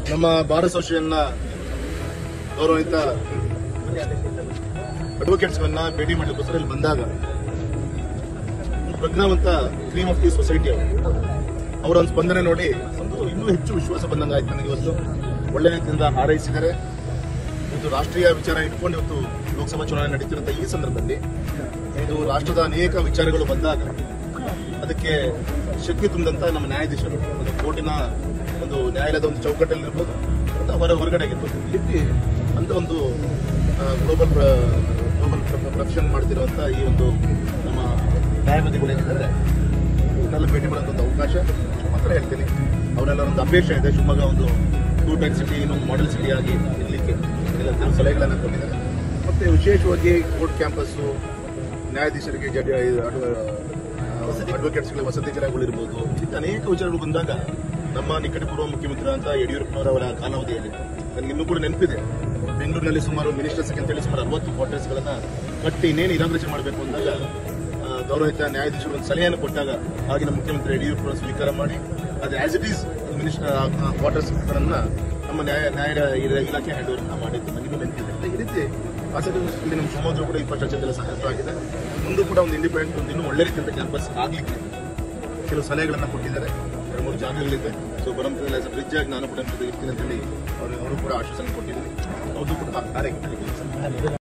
ನಮ್ಮ ಬಾರ್ ಅಸೋಸಿಯೇಷನ್ನ ಗೌರವಿತ ಅಡ್ವೊಕೇಟ್ಸ್ಗಳನ್ನ ಭೇಟಿ ಮಾಡಲಿಕ್ಕೋಸ್ಕರ ಇಲ್ಲಿ ಬಂದಾಗ ಪ್ರಜ್ಞಾವಂತ ಕ್ರೀಮ್ ಆಫ್ ದಿ ಸೊಸೈಟಿ ಅವರ ಒಂದು ಸ್ಪಂದನೆ ನೋಡಿ ಇನ್ನೂ ಹೆಚ್ಚು ವಿಶ್ವಾಸ ಬಂದಂಗೆ ಆಯ್ತು ನನಗೆ. ಇವತ್ತು ಒಳ್ಳೆ ರೀತಿಯಿಂದ ಹಾರೈಸಿದ್ದಾರೆ. ಇದು ರಾಷ್ಟ್ರೀಯ ವಿಚಾರ ಇಟ್ಕೊಂಡು ಇವತ್ತು ಲೋಕಸಭಾ ಚುನಾವಣೆ ನಡೀತಿರುವಂತಹ ಈ ಸಂದರ್ಭದಲ್ಲಿ ಇದು ರಾಷ್ಟ್ರದ ಅನೇಕ ವಿಚಾರಗಳು ಬಂದಾಗ ಅದಕ್ಕೆ ಶಕ್ತಿ ತುಂಬಿದಂತ ನಮ್ಮ ನ್ಯಾಯಾಧೀಶರು ಒಂದು ಕೋರ್ಟಿನ ಒಂದು ನ್ಯಾಯಾಲಯದ ಒಂದು ಚೌಕಟ್ಟಲ್ಲಿರ್ಬೋದು ಅಥವಾ ಹೊರಗಡೆ ಆಗಿರ್ಬೋದು ಇಲ್ಲಿ ಅಂತ ಒಂದು ಗ್ಲೋಬಲ್ ಪ್ರೊಫೆಷನ್ ಮಾಡ್ತಿರುವಂತಹ ಈ ಒಂದು ನಮ್ಮ ನ್ಯಾಯವಾದಿಗಳು ಏನಿದ್ದಾರೆ ಇವನ್ನೆಲ್ಲ ಭೇಟಿ ಮಾಡುವಂತ ಒಂದು ಅವಕಾಶ ಮಾತ್ರ ಹೇಳ್ತೀನಿ. ಅವರೆಲ್ಲ ಒಂದು ಅಪೇಕ್ಷೆ ಇದೆ ಶಿವಮೊಗ್ಗ ಒಂದು 2 ಟೈರ್ ಸಿಟಿ ಇನ್ನೊಂದು ಮಾಡೆಲ್ ಸಿಟಿ ಆಗಿ ಇರಲಿಕ್ಕೆ ಎಲ್ಲ ಕೆಲವು ಸಲಹೆಗಳನ್ನು ಕೊಟ್ಟಿದ್ದಾರೆ. ಮತ್ತೆ ವಿಶೇಷವಾಗಿ ಕೋರ್ಟ್ ಕ್ಯಾಂಪಸ್ಸು ನ್ಯಾಯಾಧೀಶರಿಗೆ ಅಡ್ವೊಕೇಟ್ಸ್ಗಳಿಗೆ ವಸತಿ ಗೃಹಗಳಿರ್ಬೋದು ಇದಕ್ಕೆ ಅನೇಕ ವಿಚಾರಗಳು ಬಂದಾಗ ನಮ್ಮ ನಿಕಟಪೂರ್ವ ಮುಖ್ಯಮಂತ್ರಿ ಅಂತ ಯಡಿಯೂರಪ್ಪನವರ ಕಾಲಾವಧಿಯಲ್ಲಿ ನನಗೆ ಇನ್ನೂ ಕೂಡ ನೆನಪಿದೆ. ಬೆಂಗಳೂರಿನಲ್ಲಿ ಸುಮಾರು ಮಿನಿಸ್ಟರ್ಸ್ ಅಂತೇಳಿ ಸುಮಾರು 60 ಕ್ವಾರ್ಟರ್ಸ್ಗಳನ್ನು ಕಟ್ಟಿ ಇನ್ನೇನು ಇನಾಗ್ರೇಷನ್ ಮಾಡಬೇಕು ಅಂದಾಗ ಗೌರವಿತ ನ್ಯಾಯಾಧೀಶರು ಒಂದು ಸಲಹೆಯನ್ನು ಕೊಟ್ಟಾಗ ಆಗಿನ ಮುಖ್ಯಮಂತ್ರಿ ಯಡಿಯೂರಪ್ಪನ ಸ್ವೀಕಾರ ಮಾಡಿ ಅದು ಆಸ್ ಇಟ್ ಈಸ್ ಮಿನಿಸ್ಟರ್ ಕ್ವಾರ್ಟರ್ಸ್ಗಳನ್ನ ನಮ್ಮ ನ್ಯಾಯ ಇಲಾಖೆ ಹ್ಯಾಂಡ್ ಓವರ್ ಮಾಡಿದ್ದು ನನಗೂ ನೆನಪಿದೆ. ಈ ರೀತಿ ಆಸಕ್ತಿ ನಮ್ಮ ಶಿವಮೊಗ್ಗ ಕೂಡ ಈ ಚರ್ಚೆಲ್ಲ ಸಹಾಯಕವಾಗಿದೆ. ಮುಂದೂ ಕೂಡ ಒಂದು ಇಂಡಿಪೆಂಡೆಂಟ್ ಒಂದು ಇನ್ನೂ ಒಳ್ಳೆ ರೀತಿಯಿಂದ ಕ್ಯಾಂಪಸ್ ಆಗಲಿಕ್ಕೆ ಕೆಲವು ಸಲಹೆಗಳನ್ನು ಕೊಟ್ಟಿದ್ದಾರೆ. 2-3 ಜಾಗಗಳಿದೆ. ಸೊ ಬರಂಪದಲ್ಲಿ ಆಸ್ ಅ ಬ್ರಿಡ್ಜ್ ಆಗಿ ನಾನು ಕೂಡ ಇರ್ತೀನಿ ಅಂತ ಹೇಳಿ ಅವರು ಕೂಡ ಆಶ್ವಾಸನೆ ಕೊಟ್ಟಿದ್ದೀನಿ. ಅವರು ಕೂಡ ಕಾರ್ಯ